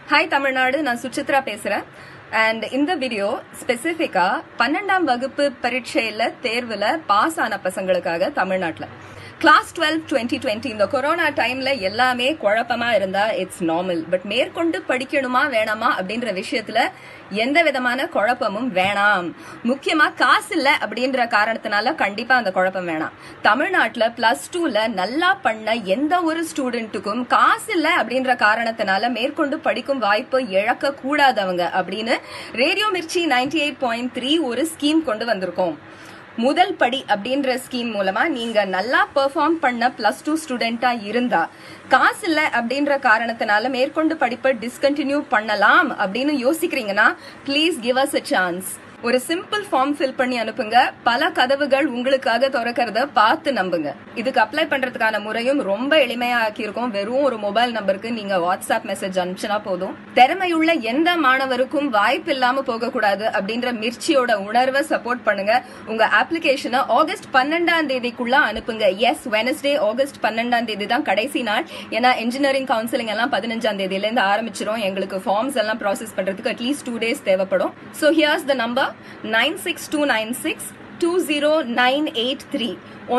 Hi Tamil Nadu, நான் சுச்சித்ரா பேசுறேன். And இந்த வீடியோ ஸ்பெசிஃபிக்கா 12ஆம் வகுப்பு பரீட்சையில தேர்வுல பாஸ் ஆன பசங்களுக்காக தமிழ்நாட்டுல கிளாஸ் 12 2020 இந்த கொரோனா டைம்ல எல்லாமே குழப்பமா இருந்தா இட்ஸ் நார்மல். பட் மேற்கொண்டு படிக்கணுமா வேணாமா அப்படின்ற விஷயத்துல எந்த விதமான குழப்பமும் வேணாம். முக்கியமா காசு இல்ல அப்படின்ற காரணத்தினால கண்டிப்பா அந்த குழப்பம் வேணாம். தமிழ்நாட்டுல +2ல நல்லா பண்ண எந்த ஒரு ஸ்டூடெண்ட்டுக்கும் காசு இல்ல அப்படின்ற காரணத்தினால மேற்கொண்டு படிக்கும் வாய்ப்பு இழக்க கூடாதவங்க அப்படின்னு ரேடியோ மிர்ச்சி 98.3 ஒரு ஸ்கீம் கொண்டு வந்திருக்கோம். முதல் படி அப்படின்ற ஸ்கீம் மூலமா நீங்க நல்லா பெர்ஃபார்ம் பண்ண +2 ஸ்டூடெண்டா இருந்தா காசு இல்ல அப்படின்ற காரணத்தினால மேற்கொண்டு படிப்பை டிஸ்கண்டினியூ பண்ணலாம் அப்படின்னு யோசிக்கிறீங்கன்னா please give us a chance. ஒரு சிம்பிள் ஃபார்ம் ஃபில் பண்ணி அனுப்புங்க. பல கதவுகள் உங்களுக்காக திறக்கிறத பார்த்து நம்புங்க. இதுக்கு அப்ளை பண்றதுக்கான முறையும் ரொம்ப எளிமையா ஆக்கியிருக்கோம். வெறும் ஒரு மொபைல் நம்பருக்கு நீங்க வாட்ஸ்அப் மெசேஜ் அனுப்பிச்சினா போதும். திறமையுள்ள எந்த மாணவருக்கும் வாய்ப்பு இல்லாம போக கூடாது அப்படின்ற மிர்ச்சியோட உணர்வை சப்போர்ட் பண்ணுங்க. உங்க அப்ளிகேஷனை ஆகஸ்ட் 12ஆம் தேதிக்குள்ள அனுப்புங்க. எஸ், வெனஸ்டே ஆகஸ்ட் 12ஆம் தேதி தான் கடைசி நாள். ஏன்னா இன்ஜினியரிங் கவுன்சிலிங் எல்லாம் 15ஆம் தேதியில இருந்து ஆரம்பிச்சிரும். எங்களுக்கு ஃபார்ம்ஸ் எல்லாம் ப்ராசஸ் பண்றதுக்கு அட்லீஸ்ட் 2 days தேவைப்படும். So here's the number 96296 20983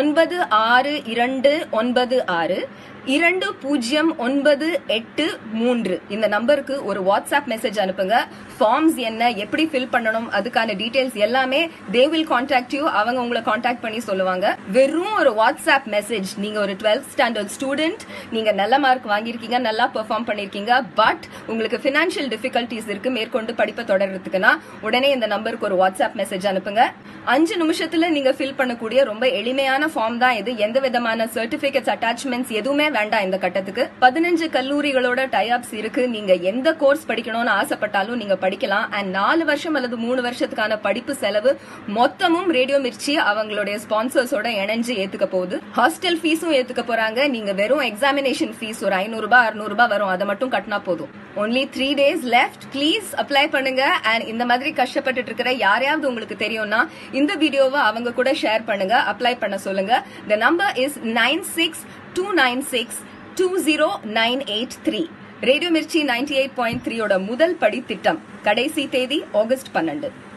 9626 2098 இந்த நம்பருக்கு ஒரு வாட்ஸ்அப் மெசேஜ் அனுப்புங்க. ஃபார்ம்ஸ் என்ன, எப்படி ஃபில் பண்ணணும், அதுக்கான டீடைல்ஸ் எல்லாமே they will contact you. அவங்க உங்களை கான்டாக்ட் பண்ணி சொல்லுவாங்க. வெறும் ஒரு வாட்ஸ்அப் மெசேஜ். நீங்க ஒரு 12th ஸ்டாண்டர்ட் ஸ்டூடெண்ட், நீங்க நல்ல மார்க் வாங்கியிருக்கீங்க, நல்லா பெர்ஃபார்ம் பண்ணிருக்கீங்க, பட் உங்களுக்கு பினான்சியல் டிஃபிகல்டிஸ் இருக்கு மேற்கொண்டு படிப்பை தொடர்றதுக்குன்னா உடனே இந்த நம்பருக்கு ஒரு வாட்ஸ்அப் மெசேஜ் அனுப்புங்க. 5 நிமிஷத்துல நீங்க ஃபில் பண்ணக்கூடிய ரொம்ப எளிமையான ஃபார்ம் தான் இது. எந்த விதமான சர்டிபிகேட்ஸ் அட்டாச்மெண்ட்ஸ் எதுவுமே வேண்டாம். இந்த கட்டத்துக்கு 15 கல்லூரிகளோட டைஅப்ஸ் இருக்கு. நீங்க எந்த கோர்ஸ் படிக்கணும்னு ஆசைப்பட்டாலும் நீங்க படிக்கலாம். அண்ட் 4 வருஷம் அல்லது 3 வருஷத்துக்கான படிப்பு செலவு மொத்தமும் ரேடியோ மிர்ச்சி அவங்களுடைய ஸ்பான்சர்ஸோட இணைஞ்சு ஏத்துக்க போகுது. ஹாஸ்டல் ஃபீஸும் ஏத்துக்க போறாங்க. நீங்க வெறும் எக்ஸாமினேஷன் ஃபீஸ் ஒரு 500 ரூபாய் 600 ரூபாய் வரும், அதை மட்டும் கட்டினா போதும். only 3 days left. Please apply பண்ணுங்க. அண்ட் இந்த மாதிரி கஷ்டப்பட்டு இருக்கிற யாரையாவது உங்களுக்கு தெரியும்னா இந்த வீடியோவை அவங்க கூட ஷேர் பண்ணுங்க, அப்ளை பண்ண சொல்லுங்க. The number is 96296 20983. Radio Mirchi 98.3 முதல் படி திட்டம். கடைசி தேதி ஆகஸ்ட் 12.